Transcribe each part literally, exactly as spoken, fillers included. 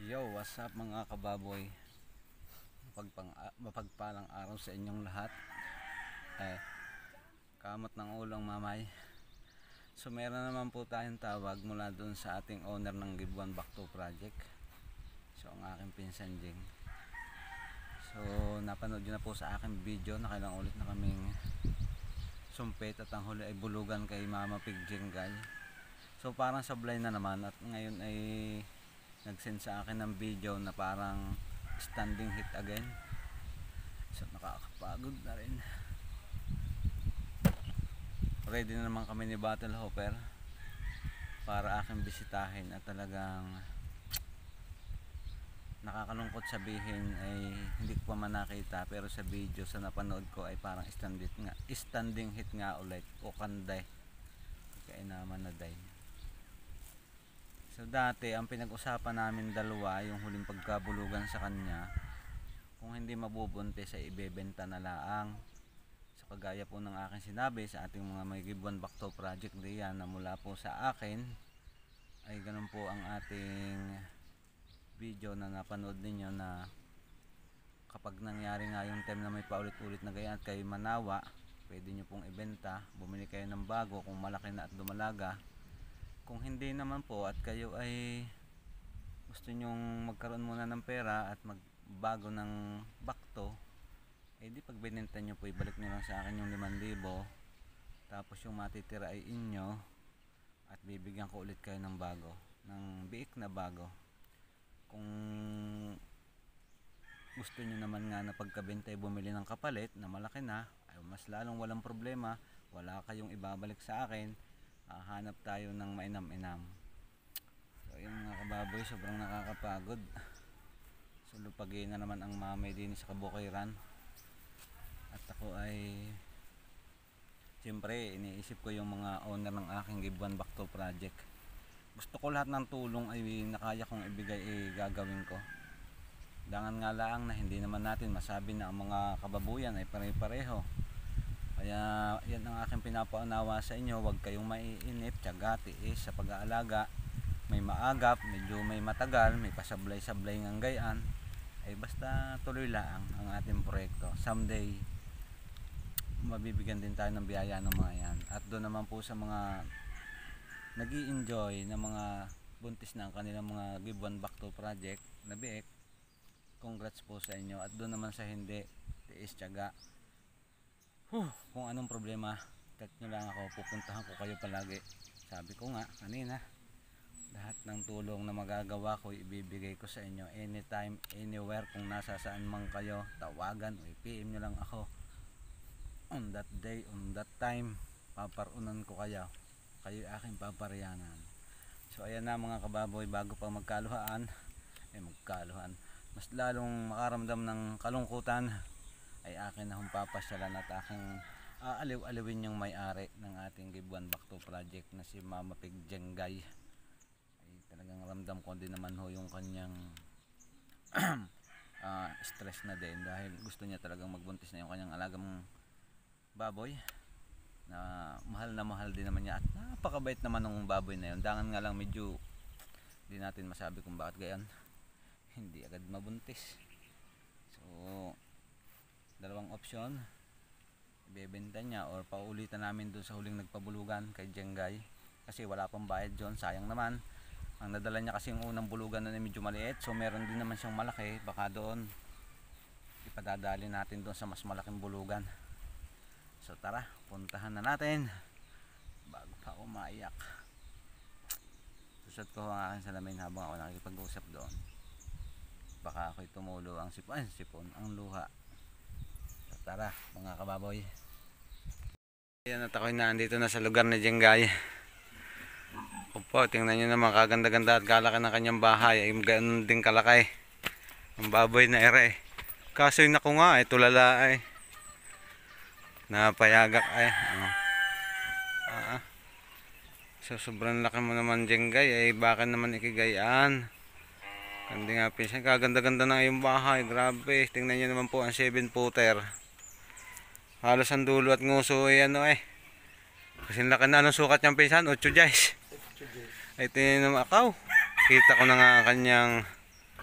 Yo, what's up mga kababoy? Mapagpang, mapagpalang araw sa inyong lahat. Eh, kamot ng ulong mamay. So meron naman po tayong tawag mula dun sa ating owner ng Gibuan Bakto Project. So ang aking pinsan Jing. So napanood nyo na po sa aking video. Nakailang ulit na kaming sumpit at ang huli ay bulugan kay Mama Pig Jenggay. So parang sablay na naman at ngayon ay nag-send sa akin ng video na parang standing hit again. So nakakapagod na rin. Ready na naman kami ni Battle Hopper para aking bisitahin at talagang nakakalungkot sabihin ay hindi ko pa man nakita, pero sa video sa napanood ko ay parang standing nga, standing hit nga ulit o kanday kaya naman na day. So dati ang pinag-usapan namin dalawa yung huling pagkabulugan sa kanya, kung hindi mabubuntis ay ibebenta na laang. So kagaya po ng aking sinabi sa ating mga may Gibuan Bakto Project diyan na mula po sa akin, ay ganun po ang ating video na napanood ninyo, na kapag nangyari nga yung time na may paulit-ulit na gaya at kayo manawa, pwede nyo pong ibenta, bumili kayo ng bago kung malaki na at dumalaga. Kung hindi naman po at kayo ay gusto nyong magkaroon muna ng pera at magbago ng bakto, eh di pag binenta nyo po, ibalik nyo lang sa akin yung limang libo, tapos yung matitira ay inyo at bibigyan ko ulit kayo ng bago, ng biik na bago. Kung gusto nyo naman nga na pagkabenta ay bumili ng kapalit na malaki na, ay mas lalong walang problema, wala kayong ibabalik sa akin. Uh, hanap tayo ng mainam-inam. So yun mga kababoy, sobrang nakakapagod. So lupagi na naman ang mamay din sa Kabukiran. At ako ay siyempre iniisip ko yung mga owner ng aking Gibuan Bakto Project. Gusto ko lahat ng tulong ay nakaya kong ibigay ay gagawin ko. Dangan nga lang na hindi naman natin masabi na ang mga kababuyan ay pare-pareho. Kaya yan ang aking pinapaunawa sa inyo, huwag kayong maiinip, tiyaga, tiis sa pag-aalaga. May maagap, medyo may matagal, may pasablay-sablay ng gayaan, ay basta tuloy lang ang ating proyekto. Someday mabibigyan din tayo ng biyaya ng mga yan. At doon naman po sa mga nag-i-enjoy na mga buntis na ang kanilang mga Gibuan Bakto Project na biik, congrats po sa inyo. At doon naman sa hindi, tiis, tiyaga. Huh, kung anong problema, chat nyo lang ako, pupuntahan ko kayo palagi. Sabi ko nga kanina, lahat ng tulong na magagawa ko ibibigay ko sa inyo anytime, anywhere. Kung nasa saan man kayo, tawagan o i-P M nyo lang ako. On that day, on that time, paparunan ko kayo. Kayo aking papariyanan. So ayan na mga kababoy, bago pa magkaluhaan, ay magkaluhaan, mas lalong makaramdam ng kalungkutan, ay akin na hong papasyalan at aking aaliw-aliwin yung may-ari ng ating Gibuan Bakto Project na si Mama Pig Jenggay. Ay talagang ramdam ko din naman ho yung kanyang uh, stress na din, dahil gusto niya talagang magbuntis na yung kanyang alagang baboy na mahal na mahal din naman niya, at napakabait naman ng baboy na yun. Dangan nga lang medyo di natin masabi kung bakit gayan, hindi agad mabuntis. So dalawang option, ibebenta niya or paulitan namin doon sa huling nagpabulugan kay Jenggay, kasi wala pang bayad doon, sayang naman. Ang nadala niya kasi yung unang bulugan na medyo maliit, so meron din naman siyang malaki, baka doon ipadadali natin doon sa mas malaking bulugan. So tara, puntahan na natin bago pa ako maiyak. Susot ko ang aking salamin habang ako nakikipag-usap doon, baka ako'y tumulo ang sipon, sipon ang luha. Tara mga kababoy. Ayan at ako'y naandito na sa lugar ni Jenggay. Opo, tingnan nyo naman, kaganda-ganda at kalaki ng kanyang bahay. Ay ganoon din kalaki ang baboy na ere. Kaso yun ako nga ay tulala ay napayagak ay oh. ah, So sobrang laki mo naman Jenggay, ay baka naman ikigayaan. Hindi nga pinsan, kaganda-ganda na yung bahay, grabe. Tingnan nyo naman po ang seven footer. Halos ang dulo at nguso ay ano eh. Kasi laki na, anong sukat niyang pinsan? eight guys. Ay tinanong akaw. Kita ko na nga ang kanyang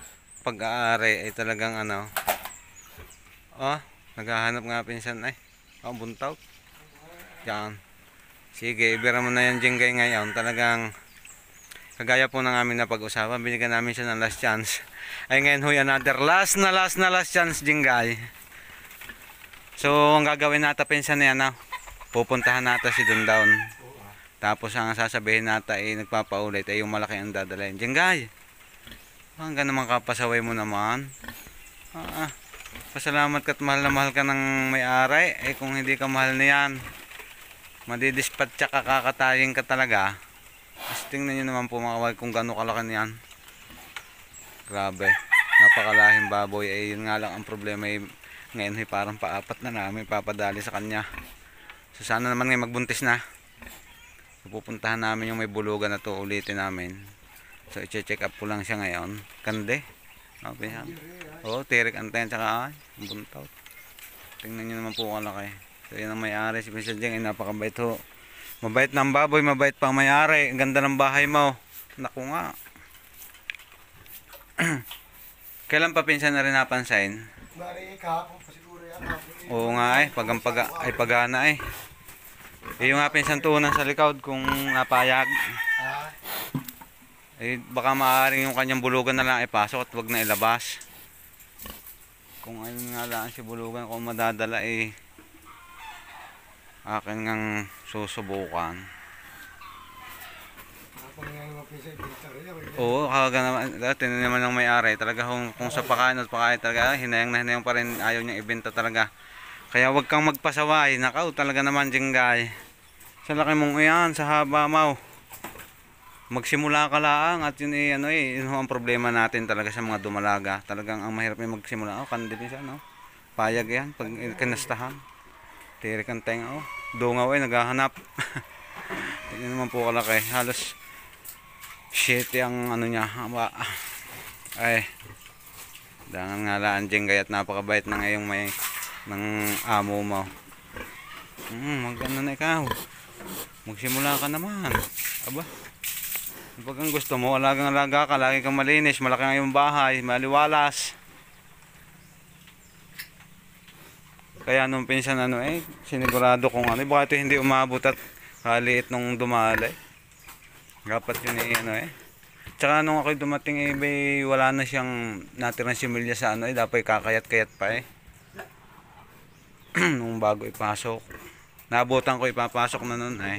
pag-aari ay talagang ano. Oh, naghahanap nga pinsan ay. Oh, buntaw. Yan. Sige, ibira mo na yan Jinggay ngayon. Talagang kagaya po ng amin na pag-usapan, binigyan namin siya ng last chance. Ay ngayon huy, another last na last na last chance Jinggay. So, ang gagawin natin pinsan na yan, ah, pupuntahan natin si Dundown. Tapos ang sasabihin natin ay nagpapaulit ay yung malaki ang dadalhin. Jinggay, hanggang naman kapasaway mo naman. Ah, ah. Pasalamat ka at mahal na mahal ka ng may-ari. Eh kung hindi ka mahal na yan, madidispatcha ka, kakatayin ka talaga. Mas tingnan nyo naman po mga kawal kung gaano kalaki niyan. Grabe, napakalahing baboy. Eh yun nga lang ang problema eh, ngayon eh, parang paapat na namin papadali sa kanya. So sana naman ngayon magbuntis na. So, pupuntahan namin yung may bulugan na to, ulitin namin. So i-check up ko lang siya ngayon. Kande. Okay, ha? Oo, tirik antayan tsaka ay, buntaw. Tingnan nyo naman po kalaki. So yan ang may-ari, si Mister Jeng ay napakabait ho. Mabait ng baboy, mabait pang may-ari. Ang ganda ng bahay mo. Naku nga. Kailan pa pinsan na rin napansin? Oo nga ay, pagampaga ay pagana ay. Eh, yung nga pinsan tuunan sa likod kung napayag. Eh, baka maaaring yung kanyang bulugan na lang ipasok at wag na ilabas. Kung ayun nga lang si bulugan kung madadala eh akin ngang susubukan. Oo, kaga naman dati naman ng may-ari talaga kung, kung sa pakain at pakain talaga hinayang na hinayang pa rin, ayaw niyang ibenta talaga. Kaya wag kang magpasaway. Nakaw talaga naman Jinggay. Sa laki mong iyan, sa haba mo. Magsimula ka lang at yun eh, ano eh, yun ang problema natin talaga sa mga dumalaga. Talagang ang mahirap yung magsimula. Oh, kandil siya, no? Payag yan, pag kinastahan. Tirik ang tenga, oh. Dungaw eh, naghahanap. Tingnan naman po kalaki. Halos shit ang ano niya. Ay, dangan nga laan Jinggay at napakabait na ngayong may ng amo mo. Hmm, maganda na ikaw. Magsimula ka naman. Aba. Pag ang gusto mo, alagang alaga ka, lagi kang malinis, malaki ang iyong bahay, maliwalas. Kaya nung pinsan ano eh, sinigurado kung ano, baka ito hindi umabot at kaliit nung dumalay. Dapat yun eh, ano eh. Tsaka nung ako'y dumating eh, bay, wala na siyang natirang similya sa ano eh, dapat kakayat-kayat pa eh. Nung bago ipasok. Nabutan ko ipapasok na nun eh.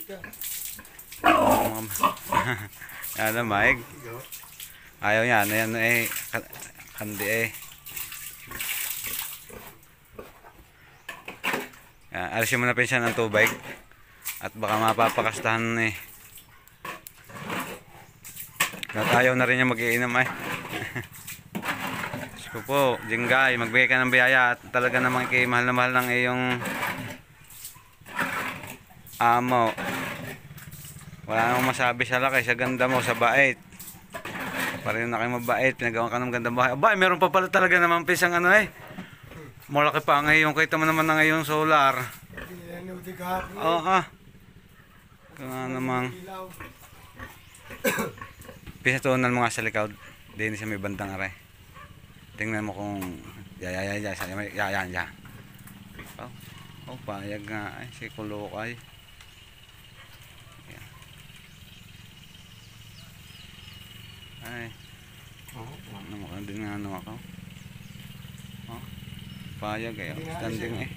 Yan na Mike. Ayaw yan. Ayan eh. Kandi eh. Yan. Alisin mo na pinsan ng tubig. At baka mapapakastahan eh. At ayaw na rin niya mag-iinom eh. Ko po, Jinggay, magbigay ka ng biyaya at talaga namang kay mahal na mahal ng iyong amo. Wala namang masabi sa laki, sa ganda mo, sa bait. Pareho na kayo mabait, pinagawa ka ng gandang bahay. Aba, meron pa pala talaga naman pisang ano eh. Malaki pa ngayon, kita mo naman na ngayong solar. Oo ah. Kaya namang pisatunan mo nga sa likod. Hindi siya may bandang aray. Tingnan mo kung yaya yaya yaya yaya. Oh, oh payag nga ay si Kulokay. Ay. Oh, ano mo din nga ano ako. Oh. Payag eh, standing eh.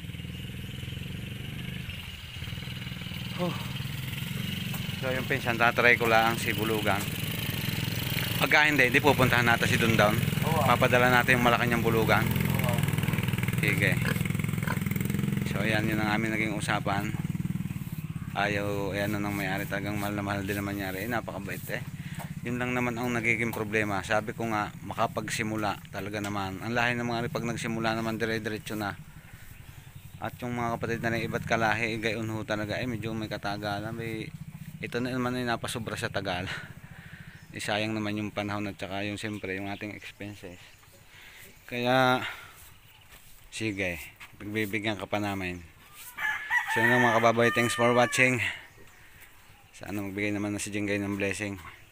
Oh. So yung pinsan tatry ko lang si bulugan. Pagka hindi, hindi pupuntahan natin si Dundown. Papadala natin yung malaki niyang bulugan. Sige. So ayan, yun ang aming naging usapan. Ayaw, ayan na nang may-ari, talagang mahal na mahal din naman niya rin. Napakabait eh. Yun lang naman ang nagiging problema. Sabi ko nga, makapagsimula talaga naman. Ang lahi ng mga pag nagsimula naman dire-diretso na. At yung mga kapatid na ng iba't kalahi, gayon ho talaga eh, medyo may katagalan. May, ito na naman ay napasobra sa tagal. Isayang naman yung panahon at saka yung siyempre yung ating expenses. Kaya sige, pagbibigyan ka pa namin. So yun mga kababay, thanks for watching. Sana magbigay naman na si Jinggay ng blessing.